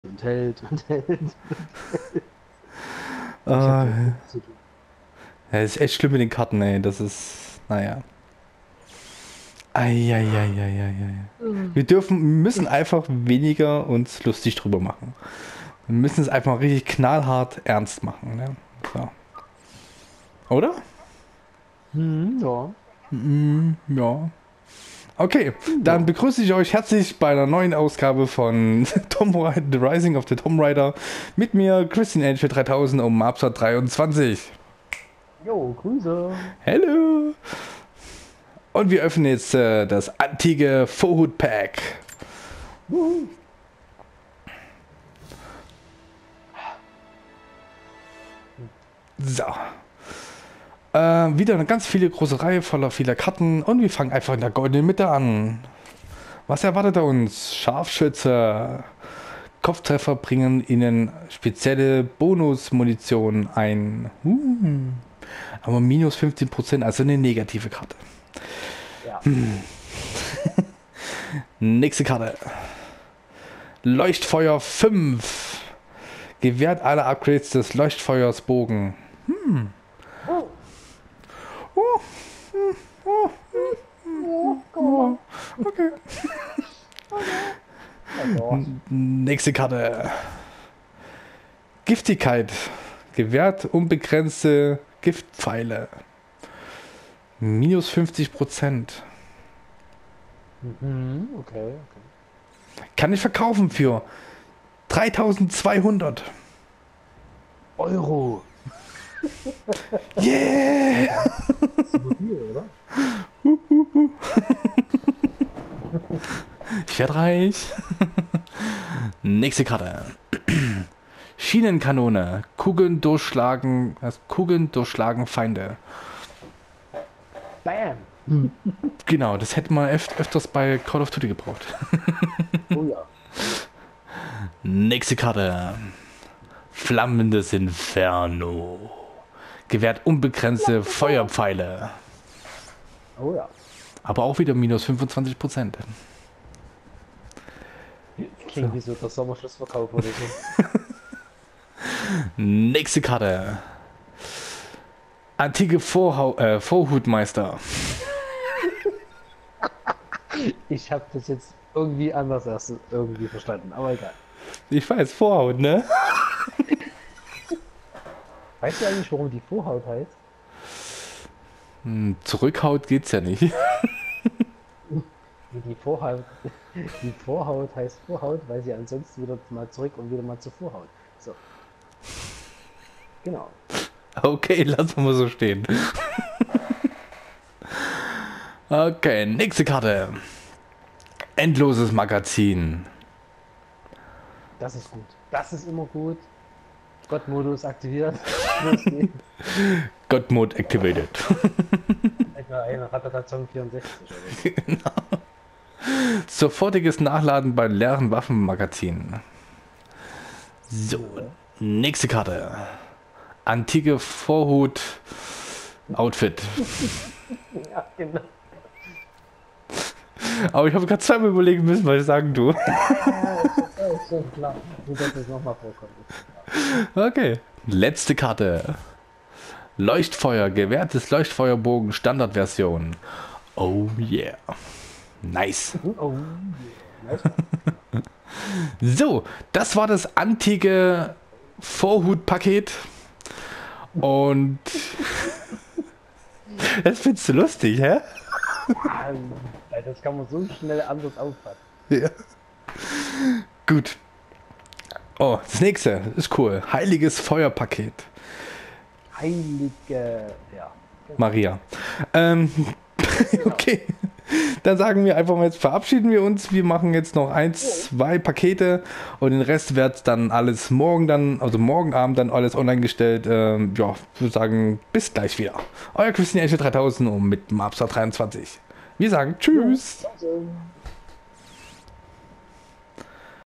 und hält und hält. Ich hab Ah, ja genug zu tun. ja, ist echt schlimm mit den Karten, ey. Das ist, naja. Eieieiei. Müssen einfach weniger uns lustig drüber machen. Wir müssen es einfach richtig knallhart ernst machen, ne? So. Oder? Ja. Ja. Okay, dann Ja. begrüße ich euch herzlich bei einer neuen Ausgabe von The Rising of the Tomb Raider. Mit mir Christian Angel 3000 und Mapsa 23. Jo, Grüße. Hallo! Und wir öffnen jetzt das antike Vorhut Pack. Juhu. So. Wieder eine ganz viele große Reihe voller vieler Karten und wir fangen einfach in der goldenen Mitte an. Was erwartet er uns? Scharfschütze. Kopftreffer bringen ihnen spezielle Bonusmunition ein. Aber minus 15%, also eine negative Karte. Ja. Nächste Karte. Leuchtfeuer 5. Gewährt alle Upgrades des Leuchtfeuers Bogen. Oh. Okay. Also, Nächste Karte. Giftigkeit. Gewährt unbegrenzte Giftpfeile. Minus 50%. okay. Kann ich verkaufen für 3200. Euro. Yeah! Super viel, oder? Ich werde reich. Nächste Karte. Schienenkanone. Kugeln durchschlagen Feinde. Bam. Genau, das hätte man öfters bei Call of Duty gebraucht. Oh ja. Nächste Karte. Flammendes Inferno. Gewährt unbegrenzte Feuerpfeile. Oh ja. Aber auch wieder minus 25%. Klingt wie so der Sommerschlussverkauf oder so. Nächste Karte. Antike Vorhutmeister. Ich habe das jetzt irgendwie anders erst irgendwie verstanden, aber egal. Ich weiß, Vorhaut, ne? Weißt du eigentlich, warum die Vorhaut heißt? Zurückhaut geht's ja nicht. Die Vorhaut, die Vorhaut heißt Vorhaut, weil sie ansonsten wieder mal zurück und wieder mal zur Vorhaut. So, genau. Okay, lassen wir mal so stehen. Okay, nächste Karte. Endloses Magazin. Das ist gut. Das ist immer gut. Gott-Modus aktiviert. Los geht's. God Mode activated. Etwa eine Rattatatzung 64 oder so. Sofortiges Nachladen bei leeren Waffenmagazinen. So, nächste Karte. Antike Vorhut Outfit. Ja, genau. Aber ich habe gerade zweimal überlegen müssen, was ich sagen tue. Ja, ist schon klar. Gut, dass es nochmal vorkommt. Ist klar. Okay. Letzte Karte. Leuchtfeuer, gewährtes Leuchtfeuerbogen, Standardversion. Oh yeah. Nice. Oh, yeah. Nice. So, das war das antike Vorhutpaket. Und das findest du lustig, hä? Ja, das kann man so schnell anders auffassen. Ja. Gut. Oh, das nächste ist cool. Heiliges Feuerpaket. Heilige, ja. Maria. Okay. Dann sagen wir einfach mal, jetzt verabschieden wir uns. Wir machen jetzt noch 2 Pakete und den Rest wird dann alles also morgen Abend dann alles online gestellt. Ja, ich würde sagen, bis gleich wieder. Euer Christian Angel 3000 und mit Mapsa 23. Wir sagen Tschüss. Ja, also.